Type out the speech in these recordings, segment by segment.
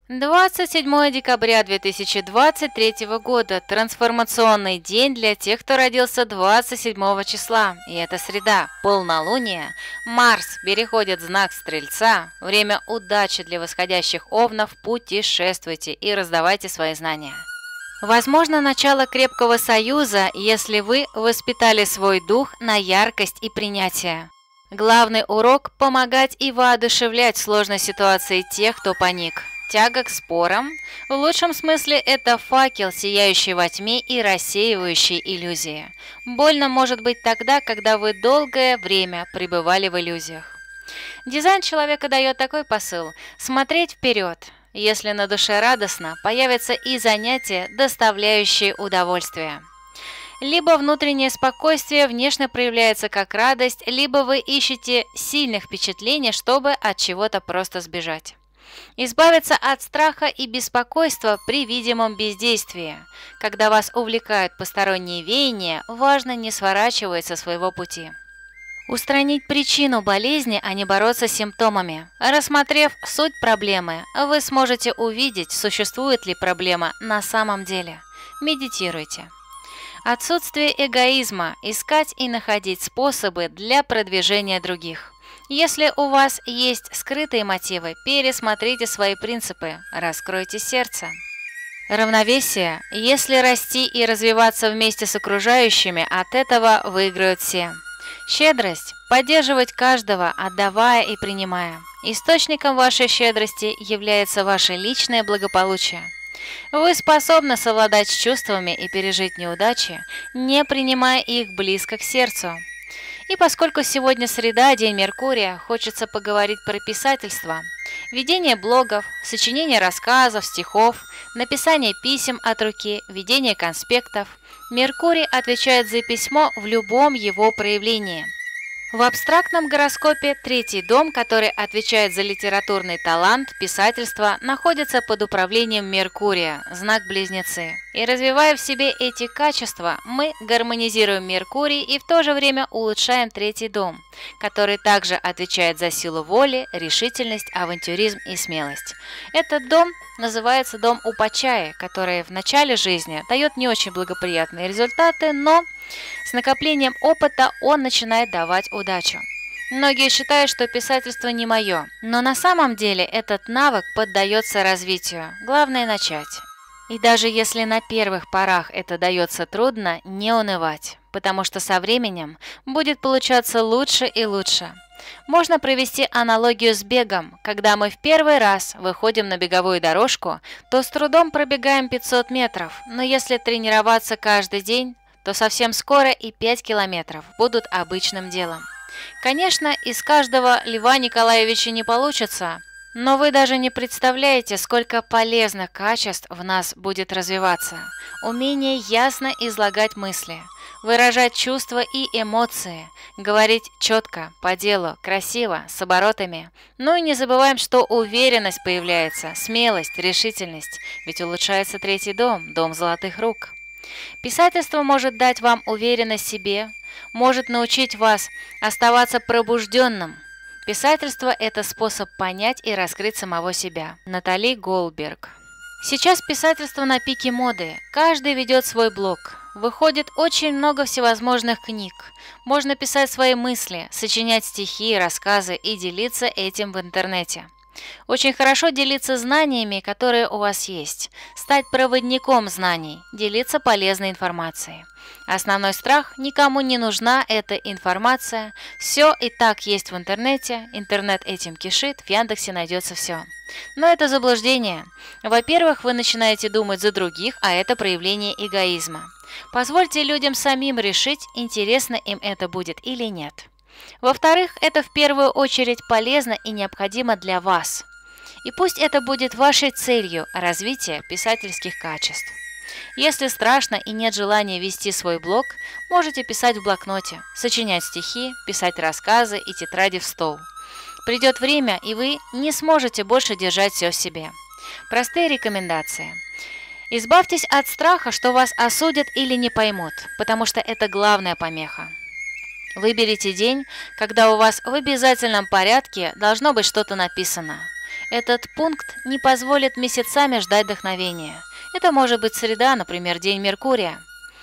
27 декабря 2023 года – трансформационный день для тех, кто родился 27 числа. И это среда, полнолуние. Марс переходит в знак Стрельца. Время удачи для восходящих овнов. Путешествуйте и раздавайте свои знания. Возможно, начало крепкого союза, если вы воспитали свой дух на яркость и принятие. Главный урок – помогать и воодушевлять в сложной ситуации тех, кто паник. Тяга к спорам. В лучшем смысле это факел, сияющий во тьме и рассеивающий иллюзии. Больно может быть тогда, когда вы долгое время пребывали в иллюзиях. Дизайн человека дает такой посыл – смотреть вперед. Если на душе радостно, появятся и занятия, доставляющие удовольствие. Либо внутреннее спокойствие внешне проявляется как радость, либо вы ищете сильных впечатлений, чтобы от чего-то просто сбежать. Избавиться от страха и беспокойства при видимом бездействии. Когда вас увлекают посторонние веяния, важно не сворачивать со своего пути. Устранить причину болезни, а не бороться с симптомами. Рассмотрев суть проблемы, вы сможете увидеть, существует ли проблема на самом деле. Медитируйте. Отсутствие эгоизма. Искать и находить способы для продвижения других. Если у вас есть скрытые мотивы, пересмотрите свои принципы, раскройте сердце. Равновесие. Если расти и развиваться вместе с окружающими, от этого выиграют все. Щедрость. Поддерживать каждого, отдавая и принимая. Источником вашей щедрости является ваше личное благополучие. Вы способны совладать с чувствами и пережить неудачи, не принимая их близко к сердцу. И поскольку сегодня среда, день Меркурия, хочется поговорить про писательство. Ведение блогов, сочинение рассказов, стихов, написание писем от руки, ведение конспектов. Меркурий отвечает за письмо в любом его проявлении. В абстрактном гороскопе третий дом, который отвечает за литературный талант, писательство, находится под управлением Меркурия, знак Близнецы. И развивая в себе эти качества, мы гармонизируем Меркурий и в то же время улучшаем третий дом, который также отвечает за силу воли, решительность, авантюризм и смелость. Этот дом называется дом Упачаи, который в начале жизни дает не очень благоприятные результаты, но с накоплением опыта он начинает давать удачу. Многие считают, что писательство не мое, но на самом деле этот навык поддается развитию. Главное начать. И даже если на первых порах это дается трудно, не унывать, потому что со временем будет получаться лучше и лучше. Можно провести аналогию с бегом. Когда мы в первый раз выходим на беговую дорожку, то с трудом пробегаем 500 метров, но если тренироваться каждый день, то совсем скоро и 5 километров будут обычным делом. Конечно, из каждого Льва Николаевича не получится, но вы даже не представляете, сколько полезных качеств в нас будет развиваться. Умение ясно излагать мысли, выражать чувства и эмоции, говорить четко, по делу, красиво, с оборотами. Ну и не забываем, что уверенность появляется, смелость, решительность, ведь улучшается третий дом, дом золотых рук. Писательство может дать вам уверенность в себе, может научить вас оставаться пробужденным. Писательство – это способ понять и раскрыть самого себя. Натали Голдберг. Сейчас писательство на пике моды. Каждый ведет свой блог. Выходит очень много всевозможных книг. Можно писать свои мысли, сочинять стихи, рассказы и делиться этим в интернете. Очень хорошо делиться знаниями, которые у вас есть, стать проводником знаний, делиться полезной информацией. Основной страх – никому не нужна эта информация, все и так есть в интернете, интернет этим кишит, в Яндексе найдется все. Но это заблуждение. Во-первых, вы начинаете думать за других, а это проявление эгоизма. Позвольте людям самим решить, интересно им это будет или нет. Во-вторых, это в первую очередь полезно и необходимо для вас. И пусть это будет вашей целью развития писательских качеств. Если страшно и нет желания вести свой блог, можете писать в блокноте, сочинять стихи, писать рассказы и тетради в стол. Придет время, и вы не сможете больше держать все в себе. Простые рекомендации. Избавьтесь от страха, что вас осудят или не поймут, потому что это главная помеха. Выберите день, когда у вас в обязательном порядке должно быть что-то написано. Этот пункт не позволит месяцами ждать вдохновения. Это может быть среда, например, день Меркурия.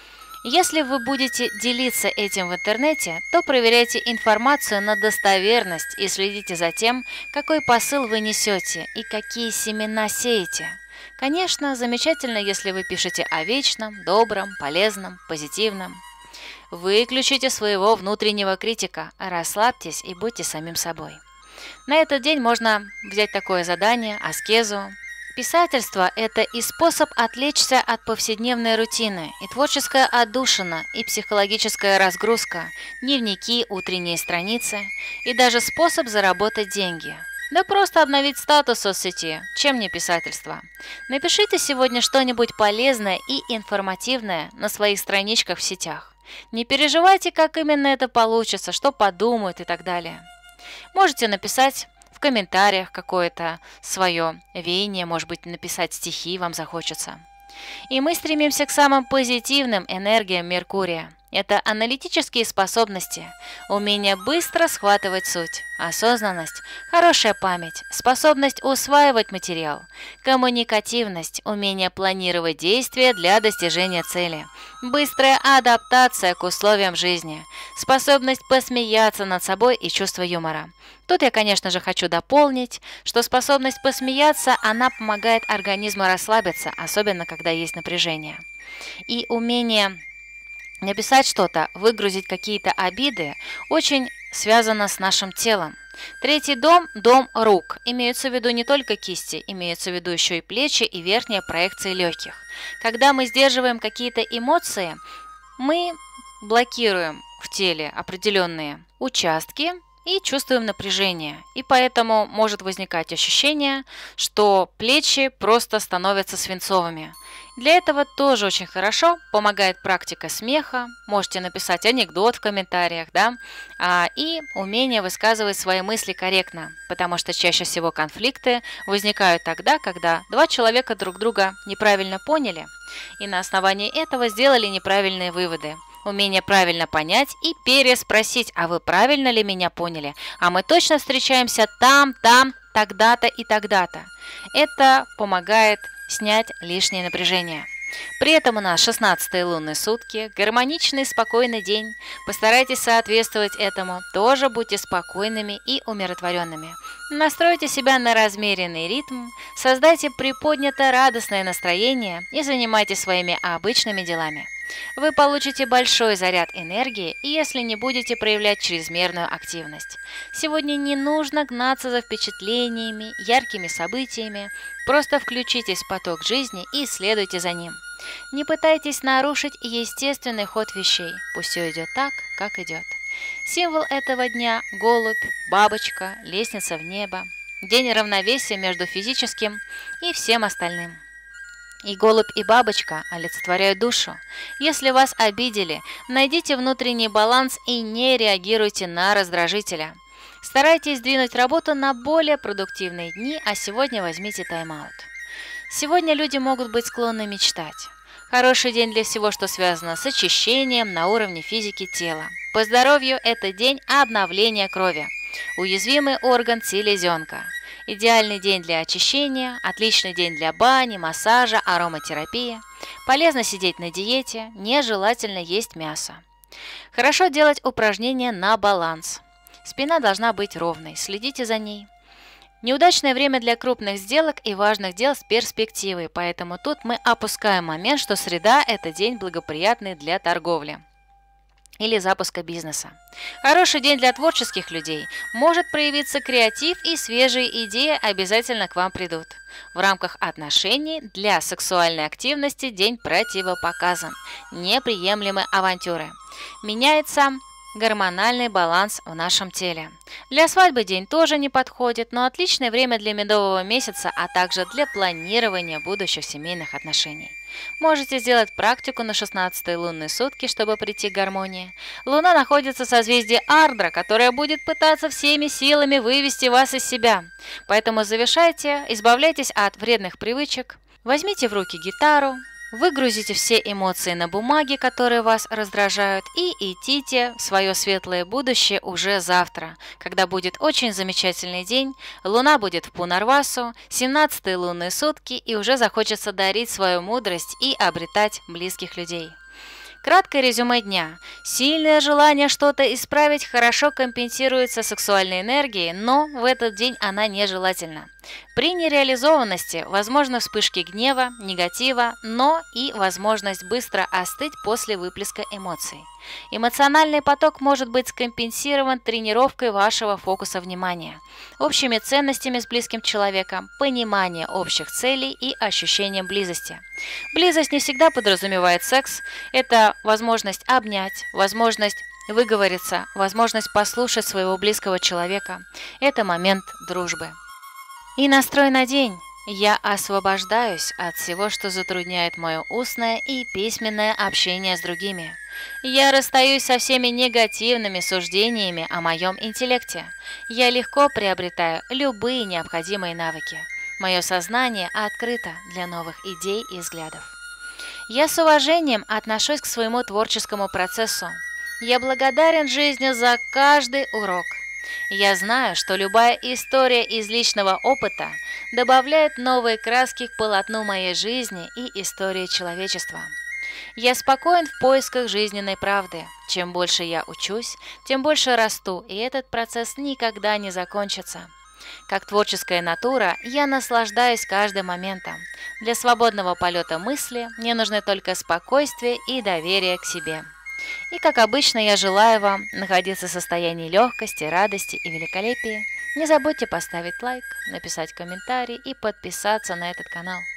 Если вы будете делиться этим в интернете, то проверяйте информацию на достоверность и следите за тем, какой посыл вы несете и какие семена сеете. Конечно, замечательно, если вы пишете о вечном, добром, полезном, позитивном. Выключите своего внутреннего критика, расслабьтесь и будьте самим собой. На этот день можно взять такое задание, аскезу. Писательство – это и способ отвлечься от повседневной рутины, и творческая отдушина, и психологическая разгрузка, дневники, утренние страницы, и даже способ заработать деньги. Да просто обновить статус в соцсети, чем не писательство. Напишите сегодня что-нибудь полезное и информативное на своих страничках в сетях. Не переживайте, как именно это получится, что подумают и так далее. Можете написать в комментариях какое-то свое веяние, может быть, написать стихи вам захочется. И мы стремимся к самым позитивным энергиям Меркурия. Это аналитические способности, умение быстро схватывать суть, осознанность, хорошая память, способность усваивать материал, коммуникативность, умение планировать действия для достижения цели, быстрая адаптация к условиям жизни, способность посмеяться над собой и чувство юмора. Тут я, конечно же, хочу дополнить, что способность посмеяться, она помогает организму расслабиться, особенно когда есть напряжение. И умение написать что-то, выгрузить какие-то обиды, очень связано с нашим телом. Третий дом – дом рук. Имеются в виду не только кисти, имеются в виду еще и плечи и верхняя проекция легких. Когда мы сдерживаем какие-то эмоции, мы блокируем в теле определенные участки и чувствуем напряжение. И поэтому может возникать ощущение, что плечи просто становятся свинцовыми. Для этого тоже очень хорошо помогает практика смеха. Можете написать анекдот в комментариях, и умение высказывать свои мысли корректно, потому что чаще всего конфликты возникают тогда, когда два человека друг друга неправильно поняли и на основании этого сделали неправильные выводы. Умение правильно понять и переспросить, а вы правильно ли меня поняли? А мы точно встречаемся там, тогда-то и тогда-то. Это помогает снять лишнее напряжение. При этом у нас 16-е лунные сутки, гармоничный, спокойный день. Постарайтесь соответствовать этому, тоже будьте спокойными и умиротворенными. Настройте себя на размеренный ритм, создайте приподнятое радостное настроение и занимайтесь своими обычными делами. Вы получите большой заряд энергии, если не будете проявлять чрезмерную активность. Сегодня не нужно гнаться за впечатлениями, яркими событиями, просто включитесь в поток жизни и следуйте за ним. Не пытайтесь нарушить естественный ход вещей, пусть все идет так, как идет. Символ этого дня – голубь, бабочка, лестница в небо, день равновесия между физическим и всем остальным. И голубь, и бабочка олицетворяют душу. Если вас обидели, найдите внутренний баланс и не реагируйте на раздражителя. Старайтесь сдвинуть работу на более продуктивные дни, а сегодня возьмите тайм-аут. Сегодня люди могут быть склонны мечтать. Хороший день для всего, что связано с очищением на уровне физики тела. По здоровью это день обновления крови. Уязвимый орган – селезенка. Идеальный день для очищения, отличный день для бани, массажа, ароматерапии. Полезно сидеть на диете, нежелательно есть мясо. Хорошо делать упражнения на баланс. Спина должна быть ровной, следите за ней. Неудачное время для крупных сделок и важных дел с перспективой, поэтому тут мы опускаем момент, что среда – это день благоприятный для торговли или запуска бизнеса. Хороший день для творческих людей. Может проявиться креатив, и свежие идеи обязательно к вам придут. В рамках отношений для сексуальной активности день противопоказан. Неприемлемы авантюры. Меняется гормональный баланс в нашем теле. Для свадьбы день тоже не подходит, но отличное время для медового месяца, а также для планирования будущих семейных отношений. Можете сделать практику на 16-е лунные сутки, чтобы прийти к гармонии. Луна находится в созвездии Ардра, которая будет пытаться всеми силами вывести вас из себя. Поэтому завершайте, избавляйтесь от вредных привычек, возьмите в руки гитару, Выгрузите все эмоции на бумаге, которые вас раздражают, и идите в свое светлое будущее уже завтра, когда будет очень замечательный день, луна будет в Пунарвасу, 17-е лунные сутки, и уже захочется дарить свою мудрость и обретать близких людей. Краткое резюме дня. Сильное желание что-то исправить хорошо компенсируется сексуальной энергией, но в этот день она нежелательна. При нереализованности возможны вспышки гнева, негатива, но и возможность быстро остыть после выплеска эмоций. Эмоциональный поток может быть скомпенсирован тренировкой вашего фокуса внимания, общими ценностями с близким человеком, пониманием общих целей и ощущением близости. Близость не всегда подразумевает секс. Это возможность обнять, возможность выговориться, возможность послушать своего близкого человека. Это момент дружбы. И настрой на день. Я освобождаюсь от всего, что затрудняет мое устное и письменное общение с другими. Я расстаюсь со всеми негативными суждениями о моем интеллекте. Я легко приобретаю любые необходимые навыки. Мое сознание открыто для новых идей и взглядов. Я с уважением отношусь к своему творческому процессу. Я благодарен жизни за каждый урок. Я знаю, что любая история из личного опыта добавляет новые краски к полотну моей жизни и истории человечества. Я спокоен в поисках жизненной правды. Чем больше я учусь, тем больше расту, и этот процесс никогда не закончится. Как творческая натура, я наслаждаюсь каждым моментом. Для свободного полета мысли мне нужны только спокойствие и доверие к себе. И как обычно, я желаю вам находиться в состоянии легкости, радости и великолепия. Не забудьте поставить лайк, написать комментарий и подписаться на этот канал.